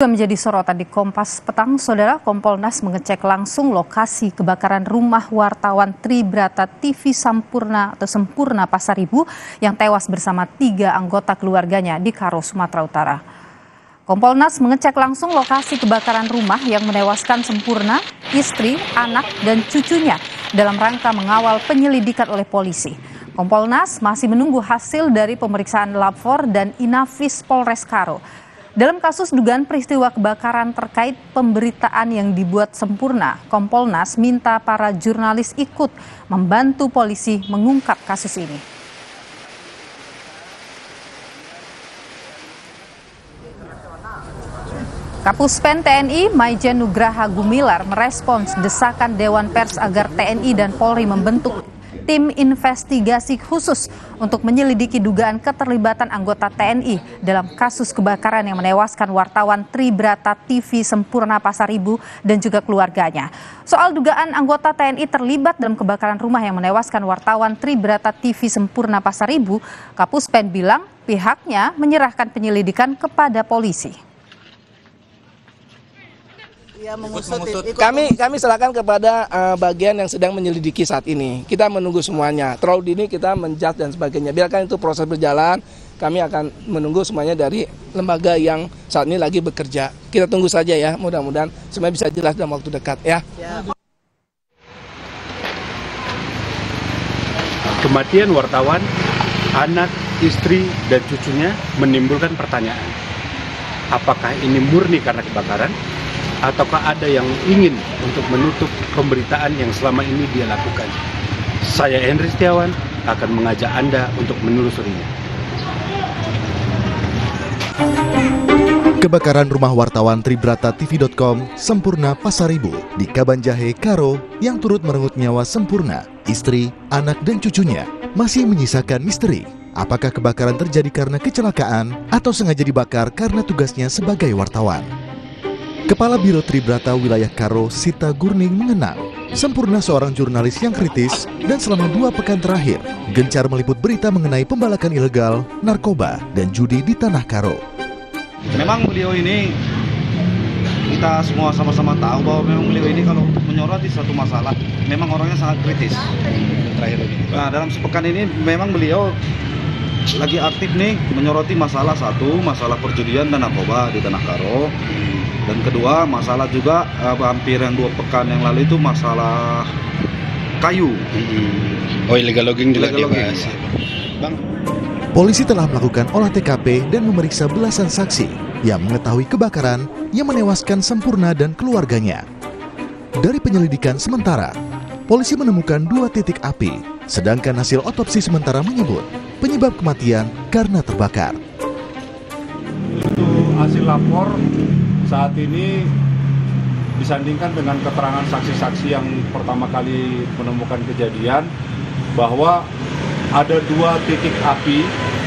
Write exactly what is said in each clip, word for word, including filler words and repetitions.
Juga menjadi sorotan di Kompas Petang, Saudara, Kompolnas mengecek langsung lokasi kebakaran rumah wartawan Tribrata T V Sampurna atau Sempurna Pasaribu yang tewas bersama tiga anggota keluarganya di Karo, Sumatera Utara. Kompolnas mengecek langsung lokasi kebakaran rumah yang menewaskan Sempurna, istri, anak, dan cucunya dalam rangka mengawal penyelidikan oleh polisi. Kompolnas masih menunggu hasil dari pemeriksaan Lapor dan Inafis Polres Karo. Dalam kasus dugaan peristiwa kebakaran terkait pemberitaan yang dibuat Sempurna, Kompolnas minta para jurnalis ikut membantu polisi mengungkap kasus ini. Kapuspen T N I Maijen Nugraha Gumilar merespons desakan Dewan Pers agar T N I dan Polri membentuk tim investigasi khusus untuk menyelidiki dugaan keterlibatan anggota T N I dalam kasus kebakaran yang menewaskan wartawan Tribrata T V Sempurna Pasaribu dan juga keluarganya. Soal dugaan anggota T N I terlibat dalam kebakaran rumah yang menewaskan wartawan Tribrata T V Sempurna Pasaribu, Kapuspen bilang pihaknya menyerahkan penyelidikan kepada polisi. Ya, mengusut, ikut, ikut kami kami serahkan kepada uh, bagian yang sedang menyelidiki saat ini. Kita menunggu semuanya. Terlalu dini kita menjudge dan sebagainya. Biarkan itu proses berjalan. Kami akan menunggu semuanya dari lembaga yang saat ini lagi bekerja. Kita tunggu saja ya. Mudah-mudahan semuanya bisa jelas dalam waktu dekat ya. ya. Kematian wartawan, anak, istri, dan cucunya menimbulkan pertanyaan. Apakah ini murni karena kebakaran? Ataukah ada yang ingin untuk menutup pemberitaan yang selama ini dia lakukan? Saya Henry Setiawan akan mengajak Anda untuk menelusurinya. Kebakaran rumah wartawan Tribrata T V dot com Sempurna Pasaribu di Kabanjahe, Karo yang turut merenggut nyawa Sempurna, istri, anak, dan cucunya masih menyisakan misteri. Apakah kebakaran terjadi karena kecelakaan atau sengaja dibakar karena tugasnya sebagai wartawan? Kepala Biro Tribrata Wilayah Karo, Sita Gurning, mengenang Sempurna seorang jurnalis yang kritis dan selama dua pekan terakhir gencar meliput berita mengenai pembalakan ilegal, narkoba, dan judi di Tanah Karo. Memang beliau ini, kita semua sama-sama tahu bahwa memang beliau ini kalau untuk menyoroti suatu masalah, memang orangnya sangat kritis. Nah, dalam sepekan ini memang beliau lagi aktif nih menyoroti masalah satu, masalah perjudian dan narkoba di Tanah Karo. Dan kedua, masalah juga eh, hampir yang dua pekan yang lalu itu masalah kayu. Oh, illegal logging juga dibahas. Bang. Polisi telah melakukan olah T K P dan memeriksa belasan saksi yang mengetahui kebakaran yang menewaskan Sempurna dan keluarganya. Dari penyelidikan sementara, polisi menemukan dua titik api, sedangkan hasil otopsi sementara menyebut penyebab kematian karena terbakar. Itu hasil lapor saat ini disandingkan dengan keterangan saksi-saksi yang pertama kali menemukan kejadian bahwa ada dua titik api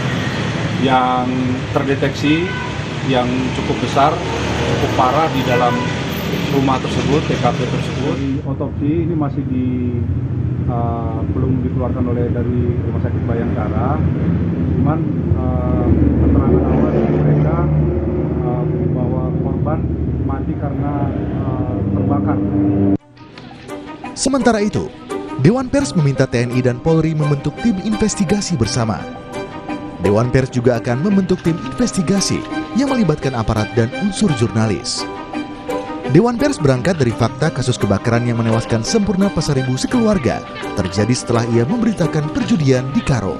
yang terdeteksi yang cukup besar, cukup parah di dalam rumah tersebut, T K P tersebut. Otopsi ini masih di uh, belum dikeluarkan oleh dari Rumah Sakit Bayangkara, cuman uh, keterangan awal dari mereka uh, bahwa korban mati karena uh, terbakar. Sementara itu, Dewan Pers meminta T N I dan Polri membentuk tim investigasi bersama. Dewan Pers juga akan membentuk tim investigasi yang melibatkan aparat dan unsur jurnalis. Dewan Pers berangkat dari fakta kasus kebakaran yang menewaskan Sempurna Pasaribu sekeluarga terjadi setelah ia memberitakan perjudian di Karo.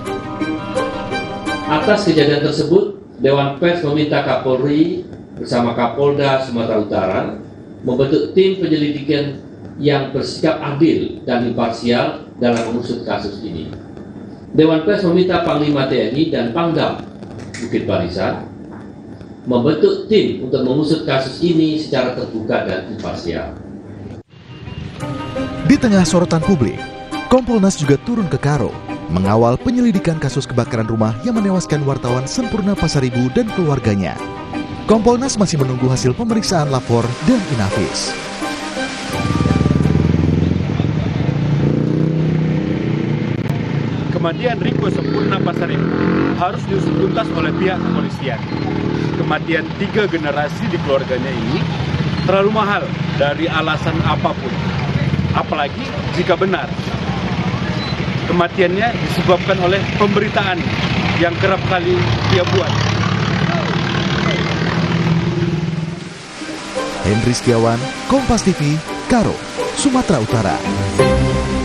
Atas kejadian tersebut, Dewan Pers meminta Kapolri bersama Kapolda Sumatera Utara membentuk tim penyelidikan yang bersikap adil dan imparsial dalam mengusut kasus ini. Dewan Pers meminta Panglima T N I dan Pangdam Bukit Barisan membentuk tim untuk mengusut kasus ini secara terbuka dan imparsial. Di tengah sorotan publik, Kompolnas juga turun ke Karo mengawal penyelidikan kasus kebakaran rumah yang menewaskan wartawan Sempurna Pasaribu dan keluarganya. Kompolnas masih menunggu hasil pemeriksaan Lapor dan Inafis. kematian Riko Sempurna Pasaribu harus diusut tuntas oleh pihak kepolisian. Kematian tiga generasi di keluarganya ini terlalu mahal dari alasan apapun. Apalagi jika benar kematiannya disebabkan oleh pemberitaan yang kerap kali dia buat. Henry Setiawan, Kompas T V, Karo, Sumatera Utara.